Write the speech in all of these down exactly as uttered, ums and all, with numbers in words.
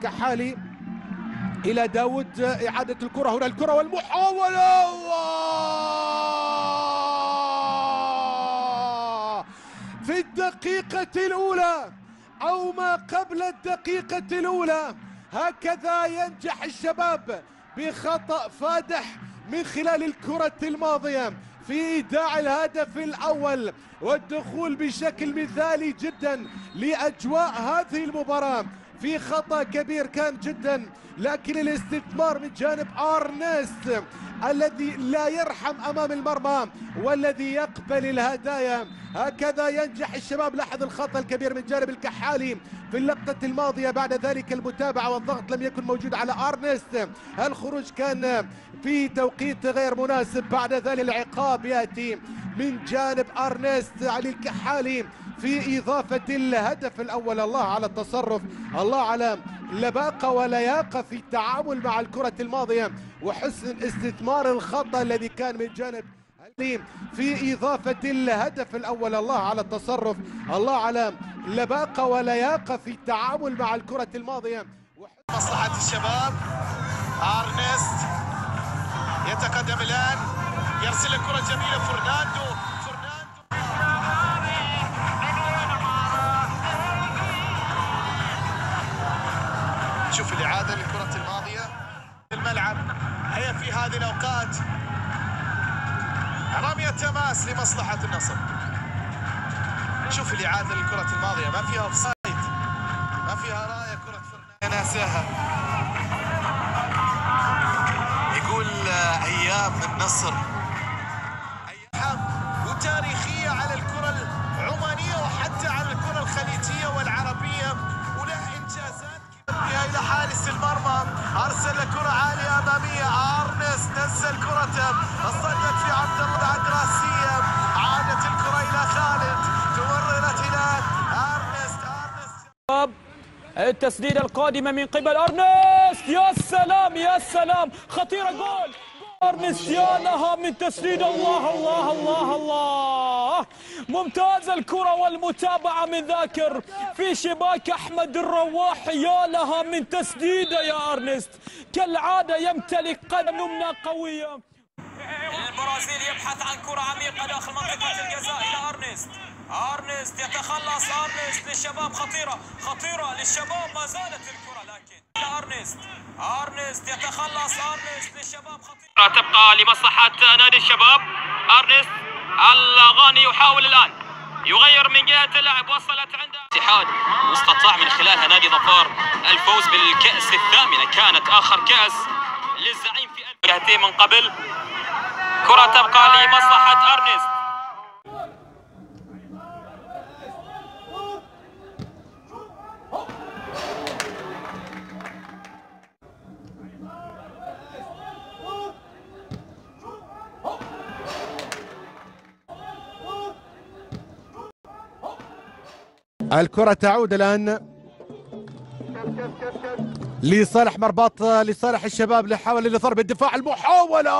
الكحالي إلى داود، إعادة الكرة هنا، الكرة والمحاولة في الدقيقة الأولى أو ما قبل الدقيقة الأولى. هكذا ينجح الشباب بخطأ فادح من خلال الكرة الماضية في إيداع الهدف الأول والدخول بشكل مثالي جدا لأجواء هذه المباراة في خطأ كبير كان جدا، لكن الاستثمار من جانب أرنست الذي لا يرحم أمام المرمى والذي يقبل الهدايا. هكذا ينجح الشباب. لاحظ الخطأ الكبير من جانب الكحالي في اللقطة الماضية، بعد ذلك المتابعة والضغط لم يكن موجود على أرنست، الخروج كان في توقيت غير مناسب، بعد ذلك العقاب يأتي من جانب أرنست علي الكحالي في إضافة الهدف الأول. الله على التصرف، الله على لباقة ولياقة في التعامل مع الكرة الماضية وحسن استثمار الخطأ الذي كان من جانب في إضافة الهدف الأول. الله على التصرف، الله على لباقة ولياقة في التعامل مع الكرة الماضية. مصلحة الشباب. أرنست يتقدم الآن، يرسل الكرة جميلة فرناندو. شوف الإعادة للكرة الماضية الملعب. هي في هذه الأوقات رمية تماس لمصلحة النصر. شوف الإعادة للكرة الماضية، ما فيها اوفسايد، ما فيها راية. كرة فرناندو ناساها، يقول أيام النصر أيام وتاريخية على الكرة العمانية وحتى على الكرة الخليجية والعربية، وله إنجازات إلى حارس المرمى. أرسل كرة عالية أمامية، أرنست نزل كرته، اصطدت في عبد الله بعد راسية، عادت الكرة إلى خالد، تمررت إلى أرنست. أرنست التسديدة القادمة من قبل أرنست، يا سلام يا سلام، خطيرة، جول أرنست، يا لها من تسديد. الله الله الله الله، ممتازة الكرة والمتابعة من ذاكر في شباك أحمد الرواحي، يا لها من تسديدة يا أرنست، كالعادة يمتلك قدم يمنى قوية. البرازيل يبحث عن كرة عميقة داخل منطقة الجزاء إلى أرنست. أرنست يتخلص، أرنست للشباب، خطيرة خطيرة للشباب، ما زالت الكرة لكن أرنست. أرنست يتخلص، أرنست للشباب، خطيرة تبقى لمصلحة نادي الشباب. أرنست الغاني يحاول الآن يغير من جهة اللعب، وصلت عنده اتحاد واستطاع من خلالها نادي ظفار الفوز بالكأس الثامنة، كانت آخر كأس للزعيم في جهتين من قبل. كرة تبقى لمصلحة أرنست. الكرة تعود الآن لصالح مرباط، لصالح الشباب، لحاول لضرب الدفاع، المحاولة.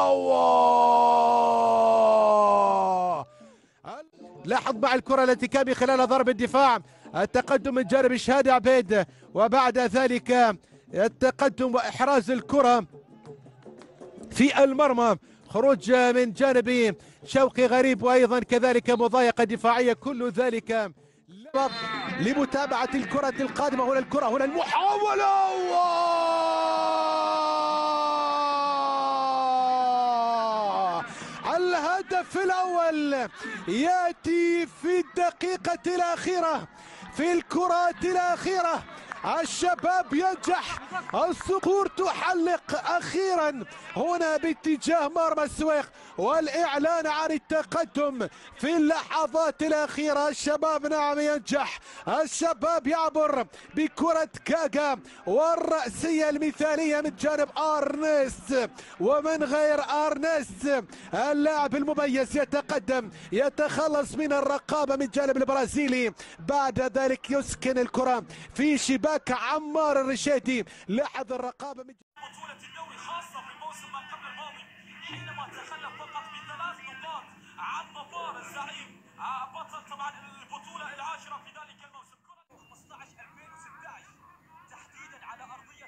لاحظ مع الكرة التي كان من خلالها ضرب الدفاع، التقدم من جانب شهادي عبيد، وبعد ذلك التقدم وإحراز الكرة في المرمى، خروج من جانب شوقي غريب، وأيضا كذلك مضايقة دفاعية، كل ذلك لمتابعة الكرة القادمة. هنا الكرة، هنا المحاولة، الهدف الأول يأتي في الدقيقة الأخيرة، في الكرات الأخيرة. الشباب ينجح، الصقور تحلق أخيرا هنا باتجاه مرمى السويق، والإعلان عن التقدم في اللحظات الأخيرة. الشباب نعم ينجح، الشباب يعبر بكرة كاكا والرأسية المثالية من جانب أرنست، ومن غير أرنست اللاعب المميز يتقدم، يتخلص من الرقابة من جانب البرازيلي، بعد ذلك يسكن الكرة في شباك عمار الرشيدي. لاحظ الرقابة من بطولة الدوري، خاصة في الموسم ما قبل الماضي حينما تخلف فقط بثلاث نقاط عن ظفار الزعيم بطل طبعا البطولة العاشرة في ذلك الموسم. كرة خمسة عشر ألفين وستة عشر تحديدا على أرضية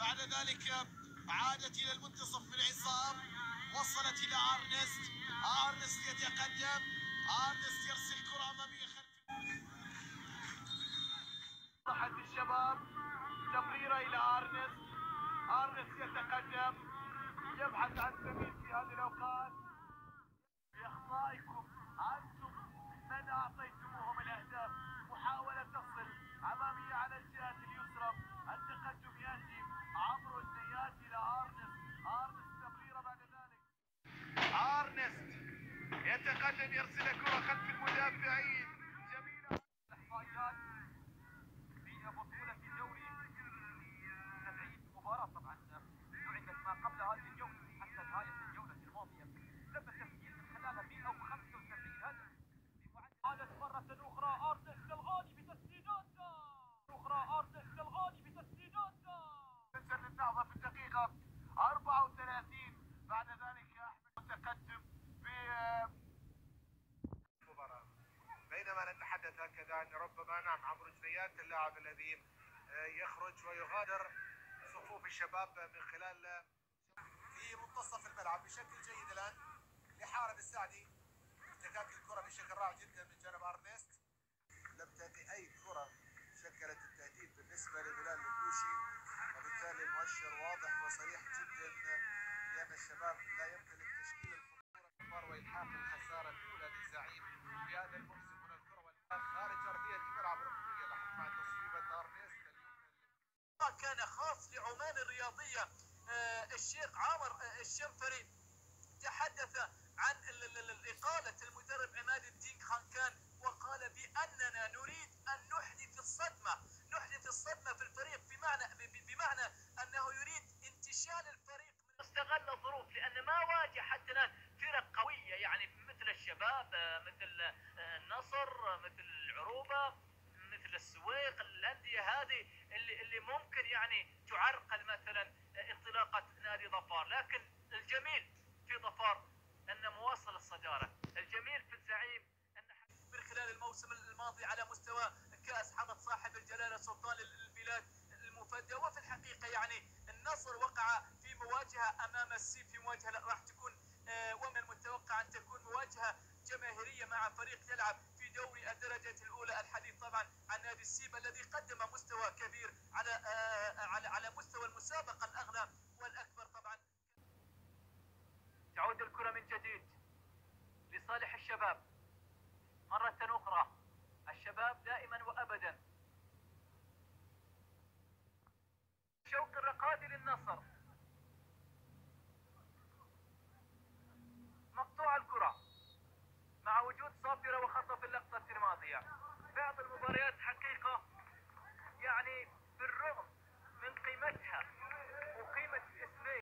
بعد ذلك عادت إلى المنتصف بالعصام، وصلت إلى أرنست. أرنست يتقدم، أرنست يرسل كرة أمامية خلف صحة الشباب، تمريرة إلى أرنست. أرنست يتقدم، يبحث عن زميل في هذه الأوقات. بإخطائكم أنتم من أعطيتموهم الأهداف. محاولة تصل أمامية على الجهة اليسرى، التقدم يأتي عمرو الزيات إلى أرنست. أرنست تمريرة بعد ذلك. أرنست يتقدم، يرسل كرة خلف المدافعين. جميلة. إحصائيات في بطولة الدوري سبعين مباراة طبعا لعبت ما قبل هذه الجولة حتى نهاية الجولة الماضية، تم تسجيل من خلالها مئة وخمسة وسبعين هدف. عادت مرة أخرى أرنست الغاني بتسديداته، أخرى أرنست الغاني بتسديداته. تنزل النهضة في الدقيقة أربعة وثلاثين. بعد ذلك أحمد متقدم في المباراة. بينما نتحدث هكذا أن ربما نعم عمرو الزيات اللاعب الذي يخرج ويغادر صفوف الشباب من خلال في منتصف الملعب بشكل جيد الآن لحارب السعدي. احتكاك الكرة بشكل رائع جدا من جانب أرنست. لم تأتي أي كرة شكلت التهديد بالنسبة لبلال الكوشي، وبالتالي المؤشر واضح وصريح جدا بأن الشباب لا يمتلك تشكيل الخطورة وإلحاق الخسارة الأولى للزعيم في هذا الموسم من الكرة. والآن خارج أرضية الملعب ركنية مع تصويبة أرنست اليمنى. كان خاص لعمان الرياضية. آه الشيخ عامر آه الشنفري تحدث عن إقالة المدرب عماد الدين خانكان، وقال بأننا نريد أن نحدث الصدمة، نحدث الصدمة في الفريق، بمعنى بمعنى أنه يريد انتشال الفريق. استغل الظروف لأن ما واجه حتى الآن فرق قوية يعني مثل الشباب، مثل النصر، مثل العروبة، مثل السويق. الأندية هذه اللي اللي ممكن يعني تعرقل مثلا انطلاقة نادي ظفار، لكن الجميل في ظفار أن مواصل الصدارة. الجميل في الزعيم أن من خلال الموسم الماضي على مستوى كأس حضر صاحب الجلالة سلطان البلاد المفدى. وفي الحقيقة يعني النصر وقع في مواجهة أمام السيف، في مواجهة راح تكون آه ومن المتوقع أن تكون مواجهة جماهيرية مع فريق يلعب في دوري الدرجة الأولى. الحديث طبعا عن نادي السيب الذي قدم مستوى كبير على آه على على مستوى المسابقة الأغلى والأكبر. طبعا تعود الكرة من جديد لصالح الشباب مرة أخرى. الشباب دائما وأبدا. شوق الرقادي للنادي.